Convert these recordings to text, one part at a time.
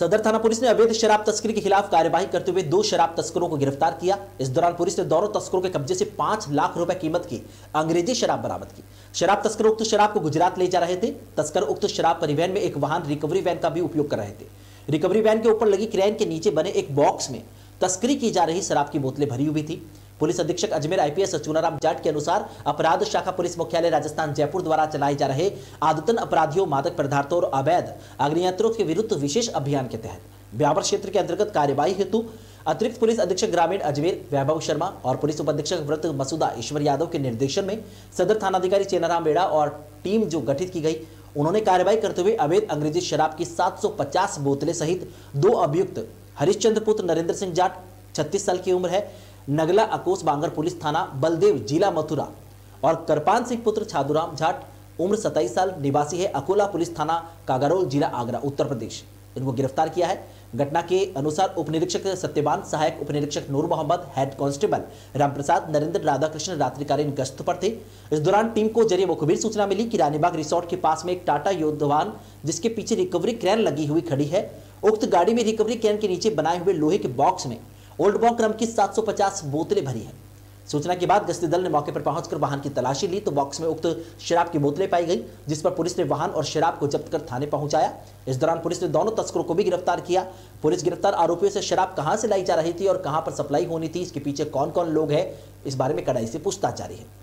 सदर थाना पुलिस ने अवैध शराब तस्करी के खिलाफ कार्यवाही करते हुए 2 शराब तस्करों को गिरफ्तार किया। इस दौरान पुलिस ने दोनों तस्करों के कब्जे से 5 लाख रुपए कीमत की अंग्रेजी शराब बरामद की। शराब तस्कर उक्त शराब को गुजरात ले जा रहे थे। तस्कर उक्त शराब परिवहन में एक वाहन रिकवरी वैन का भी उपयोग कर रहे थे। रिकवरी वैन के ऊपर लगी क्रेन के नीचे बने एक बॉक्स में तस्करी की जा रही शराब की बोतलें भरी हुई थी। पुलिस अधीक्षक अजमेर IPS चुनाराम जाट के अनुसार अपराध शाखा पुलिस मुख्यालय राजस्थान जयपुर द्वारा चलाए जा रहे आदतन अपराधियों, मादक पदार्थों और अवैध अग्नियंत्रों के विरुद्ध विशेष अभियान के तहत ब्यावर क्षेत्र के अंतर्गत कार्यवाही हेतु अतिरिक्त पुलिस अधीक्षक ग्रामीण अजमेर वैभव शर्मा और पुलिस उपाधीक्षक व्रत मसूदा ईश्वर यादव के निर्देशन में सदर थानाधिकारी चेनाराम बेड़ा और टीम जो गठित की गई, उन्होंने कार्रवाई करते हुए अवैध अंग्रेजी शराब की 750 बोतलें सहित 2 अभियुक्त हरिश्चंद्र पुत्र नरेंद्र सिंह जाट 36 साल की उम्र है, नगला अकोस बांगर पुलिस थाना बलदेव जिला मथुरा और करपान सिंह पुत्र छादूराम जाट उम्र 27 साल निवासी है, अकोला पुलिस थाना कागारोल जिला आगरा उत्तर प्रदेश, इनको गिरफ्तार किया है। घटना के अनुसार उप निरीक्षक सत्यवान, सहायक उप निरीक्षक नूर मोहम्मद, हेड कांस्टेबल रामप्रसाद, नरेंद्र राधाकृष्ण रात्रिकालीन गश्त पर थे। इस दौरान टीम को जरिए मुखबिर सूचना मिली कि रानीबाग रिसोर्ट के पास में एक टाटा योद्धवान जिसके पीछे रिकवरी क्रेन लगी हुई खड़ी है। उक्त गाड़ी में रिकवरी क्रेन के नीचे बनाए हुए लोहे के बॉक्स में ओल्ड बॉक क्रम की 750 बोतलें भरी है। सूचना के बाद गश्ती दल ने मौके पर पहुंचकर वाहन की तलाशी ली तो बॉक्स में उक्त शराब की बोतलें पाई गई, जिस पर पुलिस ने वाहन और शराब को जब्त कर थाने पहुंचाया। इस दौरान पुलिस ने दोनों तस्करों को भी गिरफ्तार किया। पुलिस गिरफ्तार आरोपियों से शराब कहां से लाई जा रही थी और कहां पर सप्लाई होनी थी, इसके पीछे कौन कौन लोग हैं, इस बारे में कड़ाई से पूछताछ जारी है।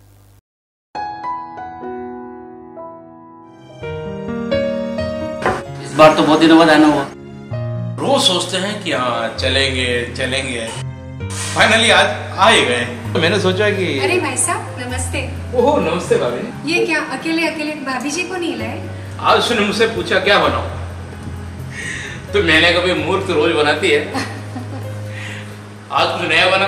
इस बार तो बहुत दिनों बाद आना हुआ। रोज सोचते हैं कि हाँ चलेंगे, फाइनली आज आ ही गए। तो मैंने सोचा कि अरे भाई साहब नमस्ते। ओह नमस्ते भाभी। ये क्या अकेले भाभी जी को नहीं लाए? आज उसने मुझसे पूछा क्या बनाऊं, तो मैंने कभी मूर्ख तो रोज बनाती है, आज कुछ नया बना।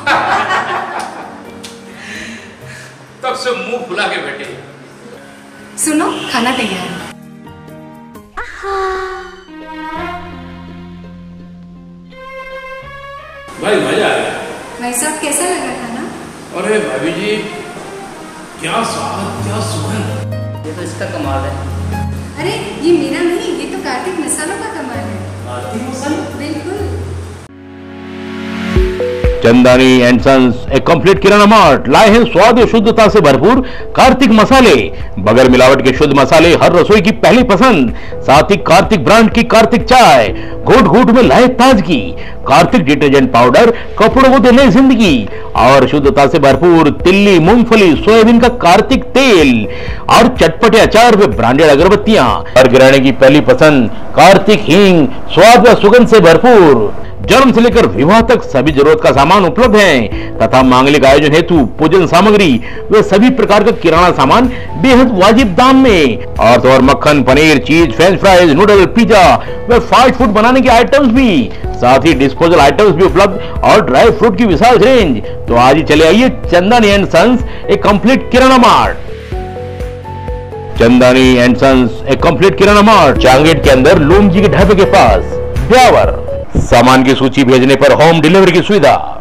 तब से मुंह फुला के बैठे। सुनो खाना तैयार है। भाई मजा आ गया। भाई साहब कैसा लगा खाना? अरे भाभी जी क्या स्वाद, क्या सुगंध। ये तो इसका कमाल है। अरे ये मेरा नहीं, ये तो कार्तिक मसालों का कमाल है। कार्तिक मसाला? बिल्कुल। चंदानी एंड सन्स एक कंप्लीट किराना मार्ट लाए हैं स्वाद और शुद्धता से भरपूर कार्तिक मसाले। बगैर मिलावट के शुद्ध मसाले हर रसोई की पहली पसंद। साथ ही कार्तिक ब्रांड की कार्तिक चाय, घूट घूट में लाए ताजगी। कार्तिक डिटर्जेंट पाउडर, कपड़ों को दे नई जिंदगी। और शुद्धता से भरपूर तिल्ली, मूंगफली, सोयाबीन का कार्तिक तेल और चटपटे अचार व ब्रांडेड अगरबत्तियां। और गृहिणी की पहली पसंद कार्तिक हींग, स्वाद व सुगंध से भरपूर। जन्म से लेकर विवाह तक सभी जरूरत का सामान उपलब्ध है तथा मांगलिक आयोजन हेतु पूजन सामग्री वे सभी प्रकार का किराना सामान बेहद वाजिब दाम में। और तो और मक्खन, paneer, cheese, French fries, noodle, pizza व फास्ट फूड बनाने के आइटम्स भी, साथ ही डिस्पोजल आइटम्स भी उपलब्ध और ड्राई फ्रूट की विशाल रेंज। तो आज ही चले आइए चंदानी एंड सन्स एक complete kirana mart. Chandani and sons एक कंप्लीट किराना मार्ट चांगेट के अंदर लूम जी के ढाबे के पास ब्यावर। सामान की सूची भेजने पर होम डिलीवरी की सुविधा।